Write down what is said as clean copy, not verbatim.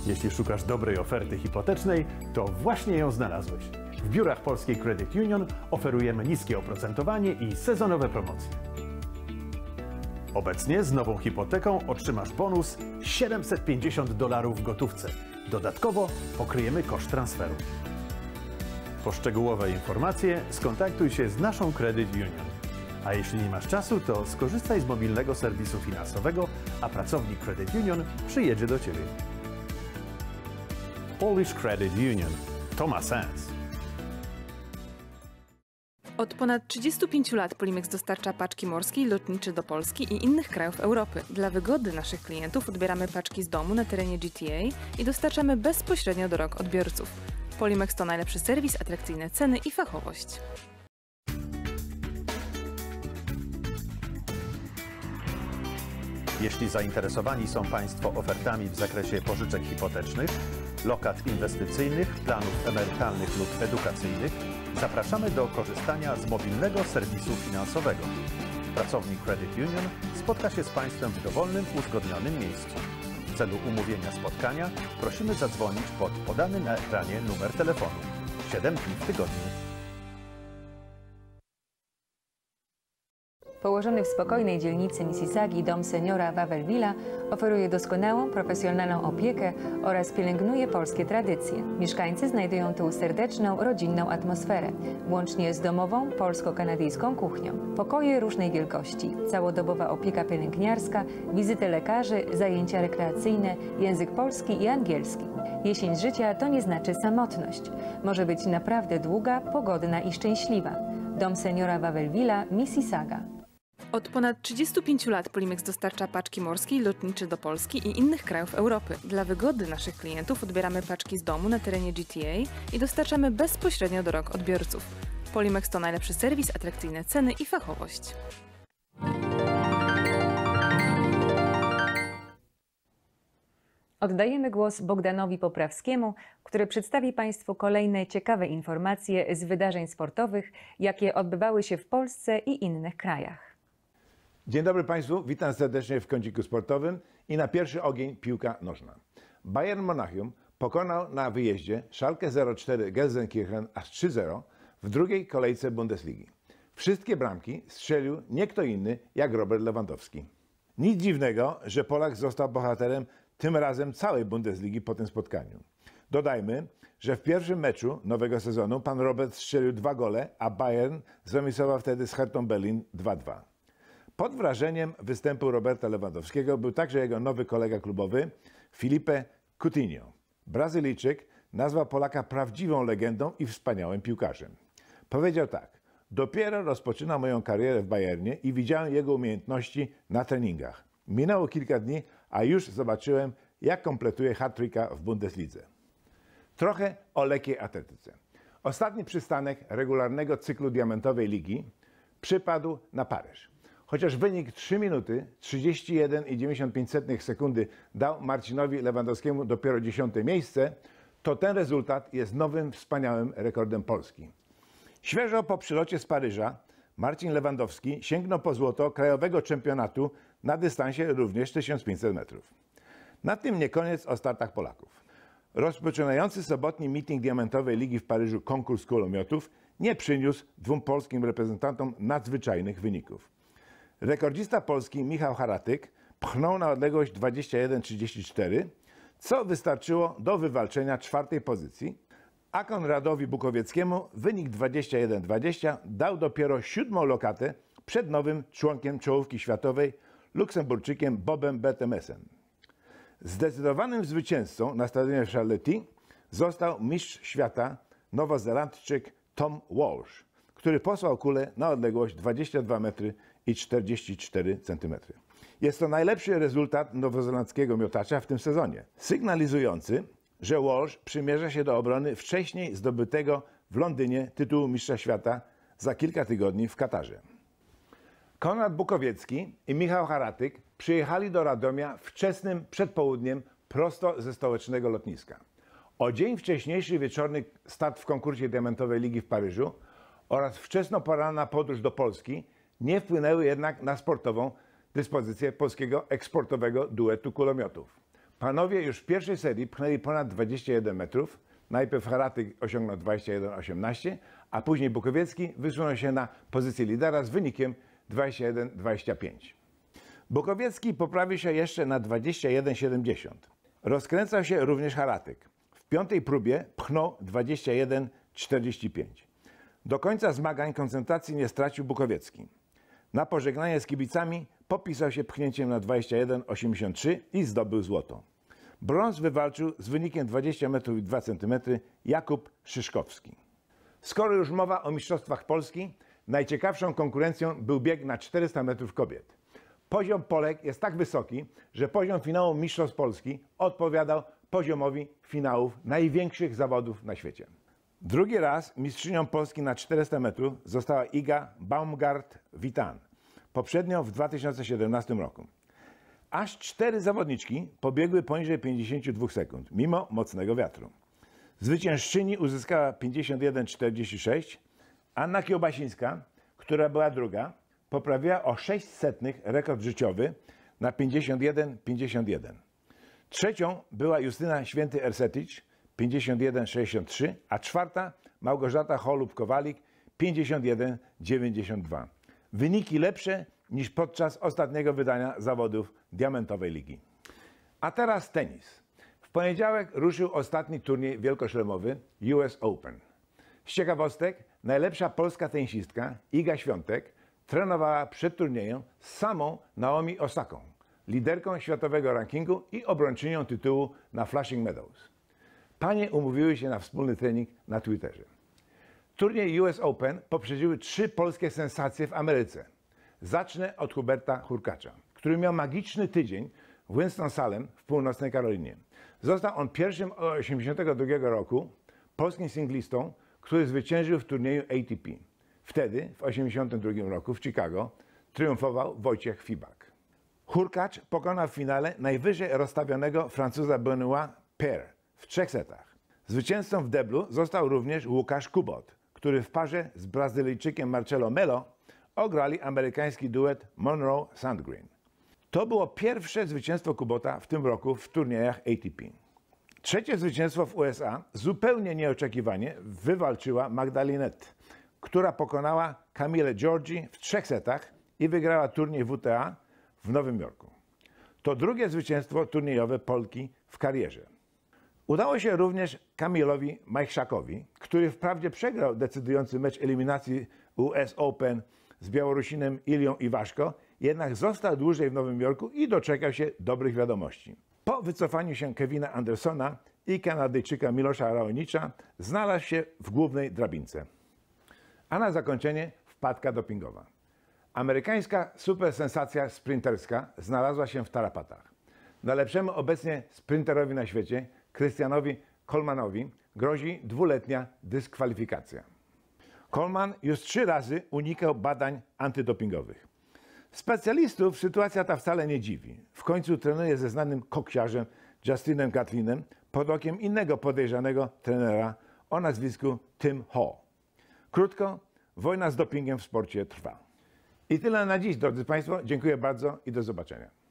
Jeśli szukasz dobrej oferty hipotecznej, to właśnie ją znalazłeś. W biurach Polskiej Credit Union oferujemy niskie oprocentowanie i sezonowe promocje. Obecnie z nową hipoteką otrzymasz bonus $750 w gotówce. Dodatkowo pokryjemy koszt transferu. Po szczegółowe informacje skontaktuj się z naszą Credit Union. A jeśli nie masz czasu, to skorzystaj z mobilnego serwisu finansowego, a pracownik Credit Union przyjedzie do Ciebie. Polish Credit Union. To ma sens. Od ponad 35 lat Polimex dostarcza paczki morskie i lotnicze do Polski i innych krajów Europy. Dla wygody naszych klientów odbieramy paczki z domu na terenie GTA i dostarczamy bezpośrednio do rąk odbiorców. Polimex to najlepszy serwis, atrakcyjne ceny i fachowość. Jeśli zainteresowani są Państwo ofertami w zakresie pożyczek hipotecznych, lokat inwestycyjnych, planów emerytalnych lub edukacyjnych, zapraszamy do korzystania z mobilnego serwisu finansowego. Pracownik Credit Union spotka się z Państwem w dowolnym, uzgodnionym miejscu. W celu umówienia spotkania prosimy zadzwonić pod podany na ekranie numer telefonu 7 dni w tygodniu. Położony w spokojnej dzielnicy Mississaugi dom seniora Wawelwilla oferuje doskonałą, profesjonalną opiekę oraz pielęgnuje polskie tradycje. Mieszkańcy znajdują tu serdeczną, rodzinną atmosferę, łącznie z domową, polsko-kanadyjską kuchnią. Pokoje różnej wielkości, całodobowa opieka pielęgniarska, wizyty lekarzy, zajęcia rekreacyjne, język polski i angielski. Jesień życia to nie znaczy samotność. Może być naprawdę długa, pogodna i szczęśliwa. Dom seniora Wawelwilla, Mississauga. Od ponad 35 lat Polimex dostarcza paczki morskie i lotnicze do Polski i innych krajów Europy. Dla wygody naszych klientów odbieramy paczki z domu na terenie GTA i dostarczamy bezpośrednio do rąk odbiorców. Polimex to najlepszy serwis, atrakcyjne ceny i fachowość. Oddajemy głos Bogdanowi Poprawskiemu, który przedstawi Państwu kolejne ciekawe informacje z wydarzeń sportowych, jakie odbywały się w Polsce i innych krajach. Dzień dobry Państwu, witam serdecznie w kąciku sportowym i na pierwszy ogień piłka nożna. Bayern Monachium pokonał na wyjeździe Schalke 04 Gelsenkirchen aż 3-0 w drugiej kolejce Bundesligi. Wszystkie bramki strzelił nie kto inny jak Robert Lewandowski. Nic dziwnego, że Polak został bohaterem tym razem całej Bundesligi po tym spotkaniu. Dodajmy, że w pierwszym meczu nowego sezonu pan Robert strzelił 2 gole, a Bayern zremisował wtedy z Hertą Berlin 2-2. Pod wrażeniem występu Roberta Lewandowskiego był także jego nowy kolega klubowy Filipe Coutinho. Brazylijczyk nazwał Polaka prawdziwą legendą i wspaniałym piłkarzem. Powiedział tak: dopiero rozpoczynam moją karierę w Bayernie i widziałem jego umiejętności na treningach. Minęło kilka dni, a już zobaczyłem, jak kompletuje hat-tricka w Bundeslidze. Trochę o lekkiej atletyce. Ostatni przystanek regularnego cyklu diamentowej ligi przypadł na Paryż. Chociaż wynik 3 minuty 31,95 sekundy dał Marcinowi Lewandowskiemu dopiero 10. miejsce, to ten rezultat jest nowym, wspaniałym rekordem Polski. Świeżo po przylocie z Paryża Marcin Lewandowski sięgnął po złoto krajowego czempionatu na dystansie również 1500 metrów. Na tym nie koniec o startach Polaków. Rozpoczynający sobotni meeting diamentowej ligi w Paryżu konkurs kulomiotów nie przyniósł dwóm polskim reprezentantom nadzwyczajnych wyników. Rekordzista polski Michał Haratyk pchnął na odległość 21,34, co wystarczyło do wywalczenia 4. pozycji, a Konradowi Bukowieckiemu wynik 21,20 dał dopiero 7. lokatę przed nowym członkiem czołówki światowej, Luksemburczykiem Bobem Bertemesem. Zdecydowanym zwycięzcą na stadionie w Charletti został mistrz świata Nowozelandczyk Tom Walsh, który posłał kulę na odległość 22 metry i 44 cm. Jest to najlepszy rezultat nowozelandzkiego miotacza w tym sezonie, sygnalizujący, że Walsh przymierza się do obrony wcześniej zdobytego w Londynie tytułu mistrza świata za kilka tygodni w Katarze. Konrad Bukowiecki i Michał Haratyk przyjechali do Radomia wczesnym przedpołudniem prosto ze stołecznego lotniska. O dzień wcześniejszy wieczorny start w konkursie diamentowej ligi w Paryżu oraz wczesnoporanna podróż do Polski nie wpłynęły jednak na sportową dyspozycję polskiego eksportowego duetu kulomiotów. Panowie już w pierwszej serii pchnęli ponad 21 metrów. Najpierw Haratyk osiągnął 21,18, a później Bukowiecki wysunął się na pozycję lidera z wynikiem 21,25. Bukowiecki poprawił się jeszcze na 21,70. Rozkręcał się również Haratyk. W piątej próbie pchnął 21,45. Do końca zmagań koncentracji nie stracił Bukowiecki. Na pożegnanie z kibicami popisał się pchnięciem na 21,83 i zdobył złoto. Brąz wywalczył z wynikiem 20 metrów i 2 cm Jakub Szyszkowski. Skoro już mowa o mistrzostwach Polski, najciekawszą konkurencją był bieg na 400 metrów kobiet. Poziom Polek jest tak wysoki, że poziom finału mistrzostw Polski odpowiadał poziomowi finałów największych zawodów na świecie. Drugi raz mistrzynią Polski na 400 metrów została Iga Baumgart-Witan, poprzednio w 2017 roku. Aż 4 zawodniczki pobiegły poniżej 52 sekund, mimo mocnego wiatru. Zwyciężczyni uzyskała 51,46. Anna Kiełbasińska, która była druga, poprawiła o 0,06 rekord życiowy na 51,51. Trzecią była Justyna Święty-Ersetic, 51,63, a czwarta Małgorzata Holub-Kowalik, 51,92. Wyniki lepsze niż podczas ostatniego wydania zawodów Diamentowej Ligi. A teraz tenis. W poniedziałek ruszył ostatni turniej wielkoszlemowy US Open. Z ciekawostek, najlepsza polska tenisistka Iga Świątek trenowała przed turniejem z samą Naomi Osaką, liderką światowego rankingu i obrończynią tytułu na Flushing Meadows. Panie umówiły się na wspólny trening na Twitterze. Turniej US Open poprzedziły 3 polskie sensacje w Ameryce. Zacznę od Huberta Hurkacza, który miał magiczny tydzień w Winston-Salem w północnej Karolinie. Został on pierwszym od 1982 roku polskim singlistą, który zwyciężył w turnieju ATP. Wtedy, w 1982 roku w Chicago, triumfował Wojciech Fibak. Hurkacz pokonał w finale najwyżej rozstawionego Francuza Benoit Paire w 3 setach. Zwycięzcą w deblu został również Łukasz Kubot, który w parze z Brazylijczykiem Marcelo Melo ograli amerykański duet Monroe-Sandgren. To było pierwsze zwycięstwo Kubota w tym roku w turniejach ATP. Trzecie zwycięstwo w USA zupełnie nieoczekiwanie wywalczyła Magdalinette, która pokonała Camille Giorgi w 3 setach i wygrała turniej WTA w Nowym Jorku. To drugie zwycięstwo turniejowe Polki w karierze. Udało się również Kamilowi Majchrzakowi, który wprawdzie przegrał decydujący mecz eliminacji US Open z Białorusinem Ilią Iwaszko, jednak został dłużej w Nowym Jorku i doczekał się dobrych wiadomości. Po wycofaniu się Kevina Andersona i Kanadyjczyka Milosza Raonicza znalazł się w głównej drabince. A na zakończenie wpadka dopingowa. Amerykańska supersensacja sprinterska znalazła się w tarapatach. Najlepszemu obecnie sprinterowi na świecie, Christianowi Colemanowi, grozi 2-letnia dyskwalifikacja. Coleman już 3 razy unikał badań antydopingowych. Specjalistów sytuacja ta wcale nie dziwi. W końcu trenuje ze znanym koksiarzem Justinem Gatlinem pod okiem innego podejrzanego trenera o nazwisku Tim Ho. Krótko, wojna z dopingiem w sporcie trwa. I tyle na dziś, drodzy Państwo. Dziękuję bardzo i do zobaczenia.